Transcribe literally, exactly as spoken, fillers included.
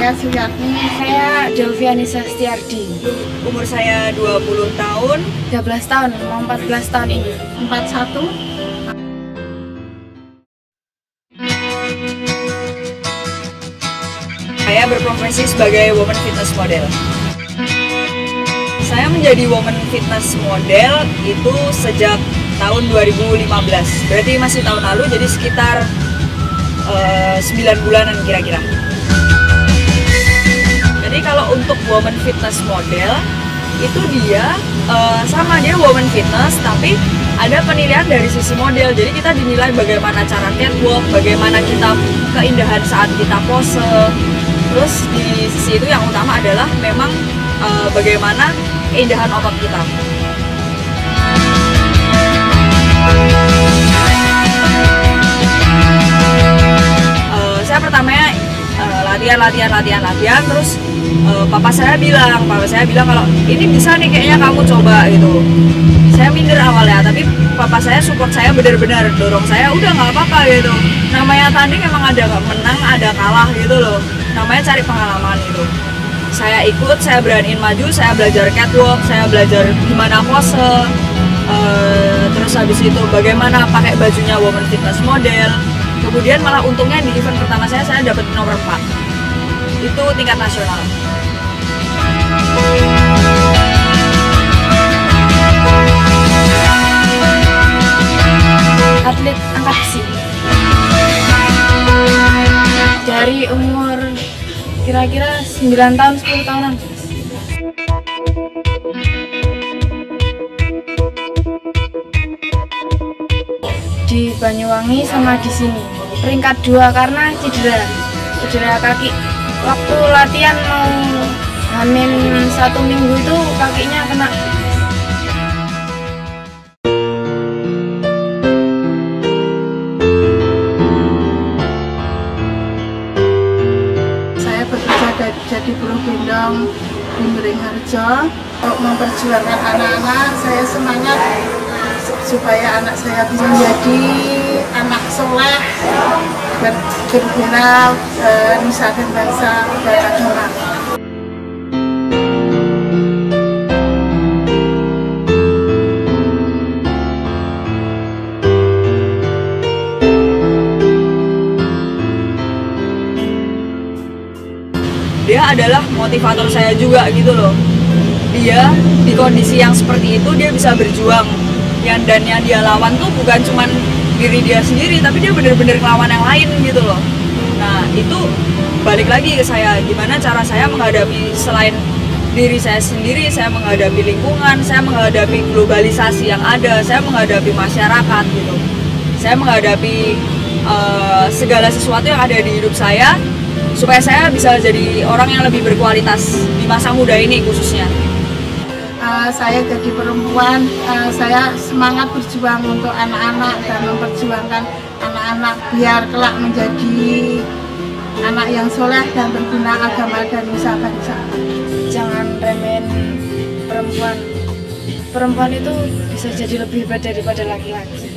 saya Suyatni. Saya Delvianisa Setiardi. Umur saya dua puluh tahun. tiga belas tahun, mau empat belas tahun ini. empat puluh satu. Saya berprofesi sebagai woman fitness model. Saya menjadi woman fitness model itu sejak tahun dua ribu lima belas. Berarti masih tahun lalu, jadi sekitar uh, sembilan bulanan kira-kira. Jadi kalau untuk woman fitness model itu dia uh, sama, dia woman fitness tapi ada penilaian dari sisi model. Jadi kita dinilai bagaimana cara catwalk, bagaimana kita keindahan saat kita pose. Terus di sisi itu yang utama adalah memang uh, bagaimana keindahan otot kita. Uh, saya pertamanya uh, latihan, latihan, latihan, latihan. Terus uh, papa saya bilang, papa saya bilang kalau ini bisa nih kayaknya kamu coba gitu. Saya minder awalnya, tapi papa saya support saya benar-benar, dorong saya udah nggak apa-apa gitu. Namanya tanding emang ada menang, ada kalah gitu loh. Namanya cari pengalaman gitu. Saya ikut, saya beraniin maju, saya belajar catwalk, saya belajar gimana pose, uh, terus habis itu bagaimana pakai bajunya woman fitness model. Kemudian malah untungnya di event pertama saya, saya dapat nomor empat. Itu tingkat nasional. Atlet angkat besi. Dari umur kira-kira sembilan tahun, sepuluh tahunan. Di Banyuwangi sama di sini. Peringkat dua karena cedera. Cedera kaki. Waktu latihan mau hamil satu minggu itu kakinya kena. Jadi buruh gendong di Beringharjo untuk memperjuangkan anak-anak. Saya semangat supaya anak saya bisa menjadi anak soleh, ber berguna eh, nusa dan bangsa dan agama. Dia adalah motivator saya juga gitu loh. Dia di kondisi yang seperti itu dia bisa berjuang. Yang dan yang dia lawan tuh bukan cuman diri dia sendiri, tapi dia bener-bener ngelawan yang lain gitu loh. Nah itu balik lagi ke saya, gimana cara saya menghadapi selain diri saya sendiri, saya menghadapi lingkungan, saya menghadapi globalisasi yang ada, saya menghadapi masyarakat gitu. Saya menghadapi uh, segala sesuatu yang ada di hidup saya, supaya saya bisa jadi orang yang lebih berkualitas di masa muda ini khususnya. Uh, saya jadi perempuan, uh, saya semangat berjuang untuk anak-anak dan memperjuangkan anak-anak biar kelak menjadi anak yang soleh dan berguna agama dan nusa bangsa. Jangan remehin perempuan. Perempuan itu bisa jadi lebih hebat daripada laki-laki.